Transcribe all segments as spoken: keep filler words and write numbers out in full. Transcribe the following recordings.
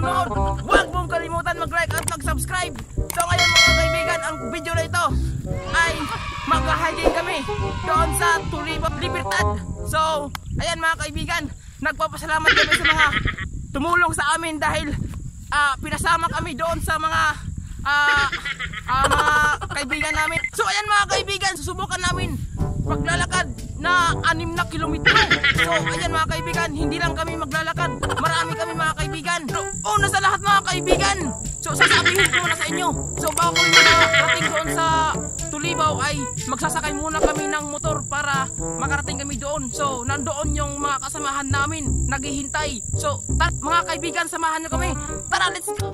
panonood. Huwag mong kalimutan mag-like at mag-subscribe. So ngayon mga kaibigan, ang video na ito ay mag-hiking kami doon sa Tulibo Libertad. So ayan mga kaibigan, nagpapasalamat kami sa mga tumulong sa amin dahil uh, pinasama kami doon sa mga uh, uh, mga kaibigan namin. So ayan mga kaibigan, susubukan namin maglalakad na anim na kilometro. So ayan mga kaibigan, hindi lang kami maglalakad, marami kami mga kaibigan. So, una sa lahat mga kaibigan, so sasabihin ko na sa inyo, so bago kami makarating doon sa Tulibaw ay magsasakay muna kami ng motor para makarating kami doon. So nandoon yung mga kasamahan namin naghihintay. So tar mga kaibigan, samahan nyo kami. Tara, let's go!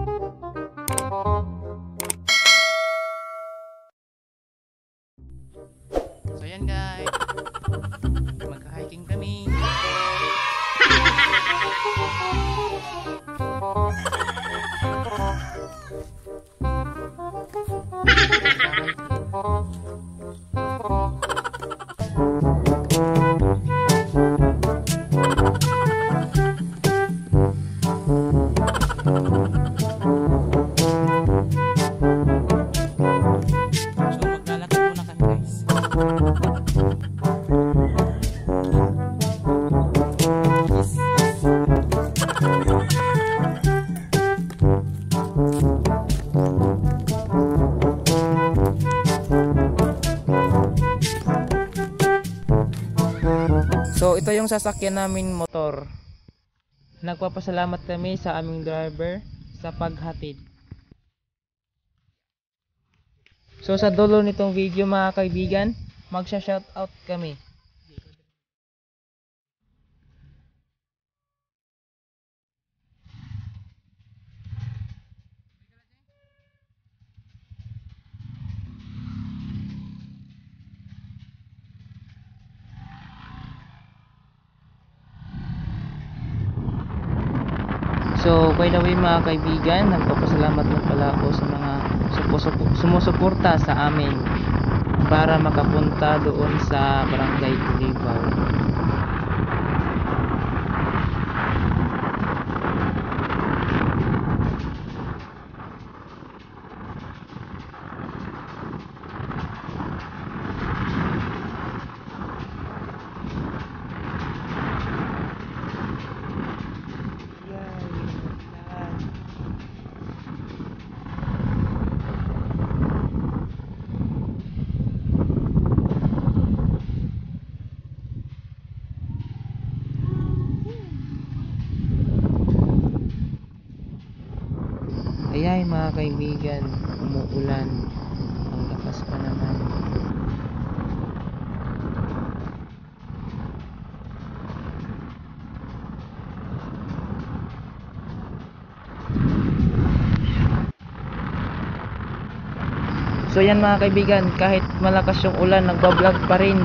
So yan guys, mag-hiking kami. So ito yung sasakyan naming motor. Nagpapasalamat kami sa aming driver sa paghatid. So sa dulo nitong video mga kaibigan, magsha-shoutout kami. So by the way mga kaibigan, nagpapasalamat na pala ako sa mga sumusuporta sa amin para makapunta doon sa Barangay Tulibaw. Ayan mga kaibigan, umuulan, ang lakas pa naman. So yan mga kaibigan, kahit malakas yung ulan, nagbablog pa rin.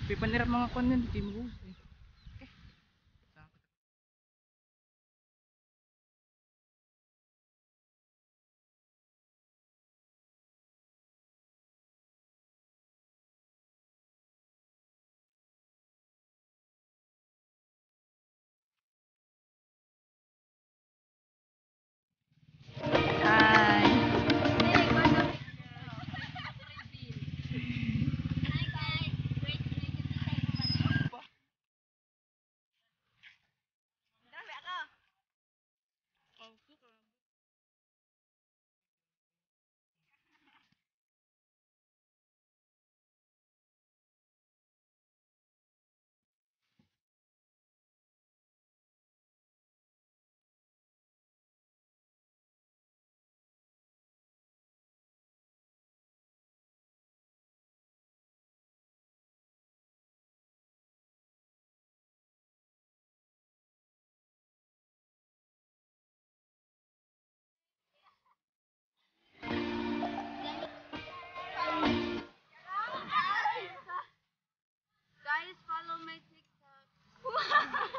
Pipanirap mga kon yan, di mo. Guys, follow my TikTok.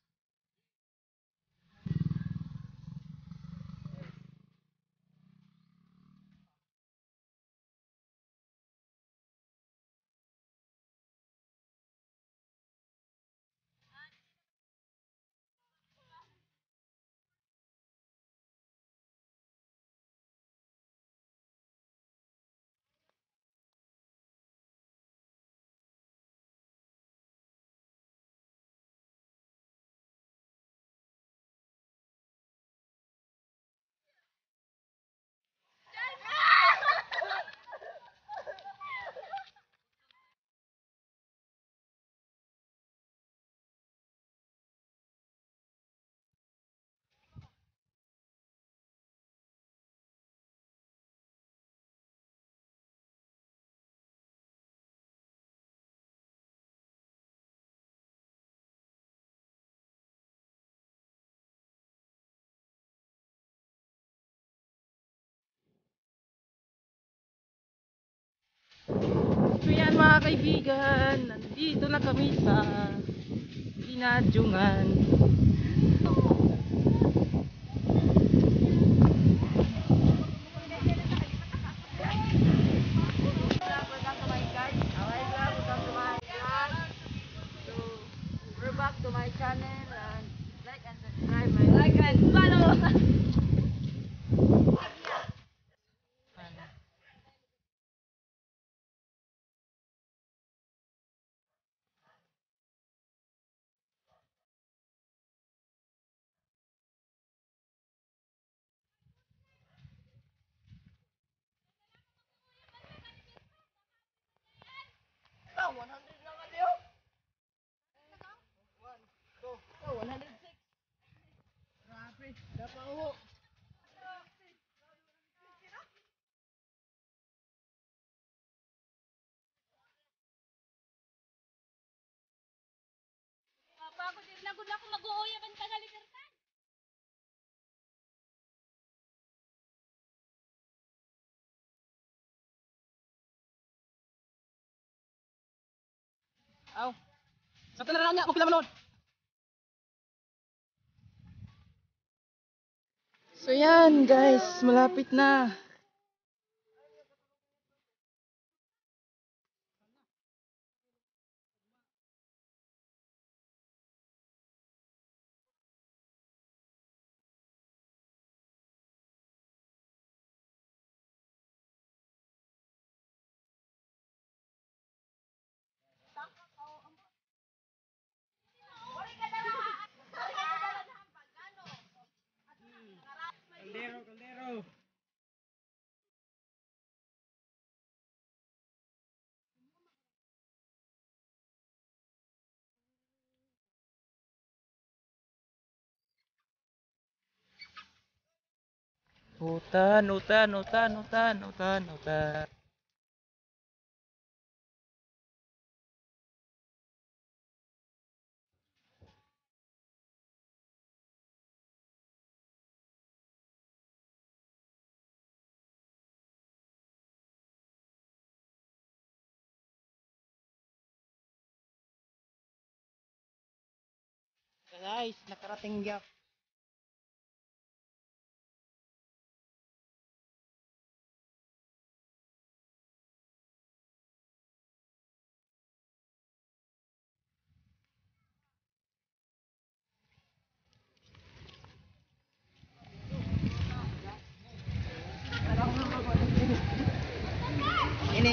So yan mga kaibigan, nandito na kami sa Dinadyungan. Welcome to my guys. Welcome to my vlog. So, we're back to my channel and like and subscribe my like and follow. Pagod din na gud ako mag-uuya ban ka libertad. Aw. Sa tanara niya, magpila manod. So yan guys, malapit na. Kaldero, kaldero. Utan, utan, utan, utan, utan, utan. Guys, nakarating gyap. Ini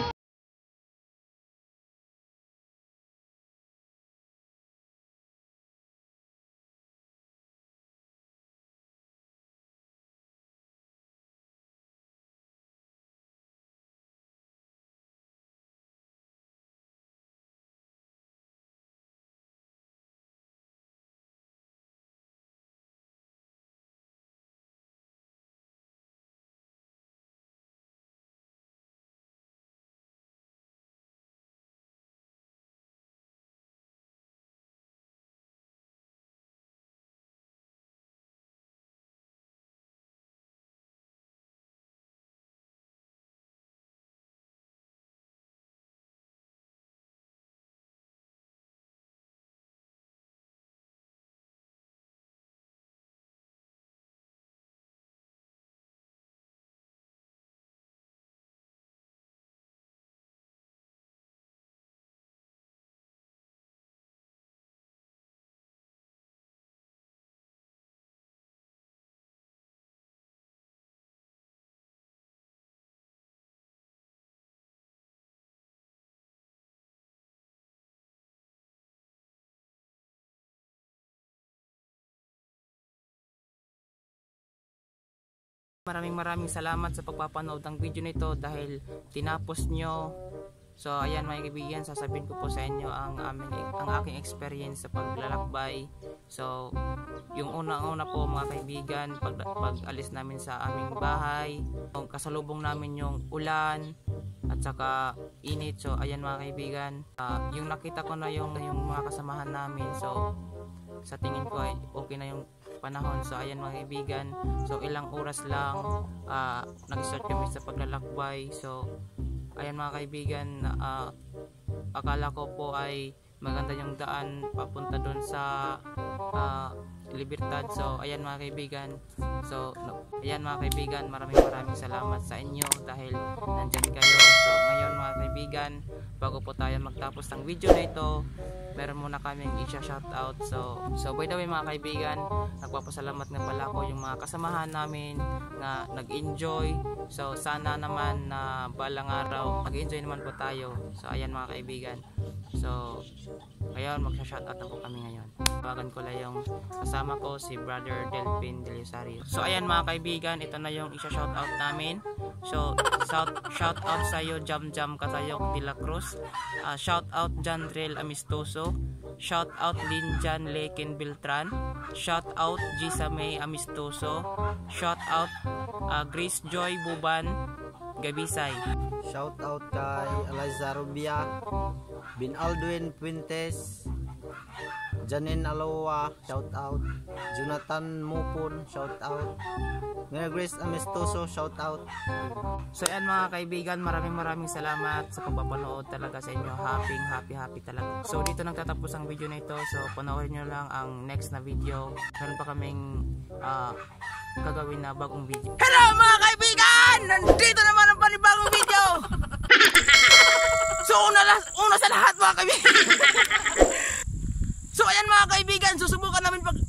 maraming maraming salamat sa pagpapanood ng video nito dahil tinapos nyo. So ayan mga kaibigan, sasabihin ko po sa inyo ang aming ang aking experience sa paglalakbay. So yung una-una po mga kaibigan, pag, pag alis namin sa aming bahay, kasalubong namin yung ulan at saka init. So ayan mga kaibigan, uh, yung nakita ko na yung, yung mga kasamahan namin. So sa tingin ko ay okay na yung panahon. So ayan mga kaibigan, so ilang oras lang uh, nag-start kami sa paglalakbay. So ayan mga kaibigan, uh, akala ko po ay maganda yung daan papunta doon sa uh, Libertad. So ayan mga kaibigan, so no, ayan mga kaibigan, maraming maraming salamat sa inyo dahil nandyan kayo. So ngayon mga kaibigan, bago po tayo magtapos ng video na ito, meron muna kaming i-shoutout. So, so by the way mga kaibigan, nagpapasalamat nga pala ko yung mga kasamahan namin na nag-enjoy. So sana naman na balang araw mag-enjoy naman po tayo. So ayan mga kaibigan, so ngayon magsha-shoutout na po kami ngayon. Tawagan ko lang yung kasama ko, si Brother Delphin Delisario. So ayan mga kaibigan, ito na yung i-shoutout namin. So shout, shout out sa iyo Jam Jam Katayok de la Cruz, uh, shout out Jandrel Amistoso, shout out Linjan Leken Beltran, shout out Gisa May Amistoso, shout out uh, Grace Joy Buban Gabisay, shout out kay Eliza Rubia, Bin Aldwin Puentes, Janine Alowa, shout out, Jonathan Mupon, shout out, Mary Grace Amistoso, shout out. So yan mga kaibigan, maraming maraming salamat sa pagpapanood talaga sa inyo. Happy happy happy talaga. So dito nagtatapos ang video na ito. So panoorin nyo lang ang next na video. Meron pa kaming uh, gagawin na bagong video. Hello mga kaibigan! Nandito naman ang panibagong video! So una, una sa lahat mga kaibigan, so ayan mga kaibigan, susubukan namin pag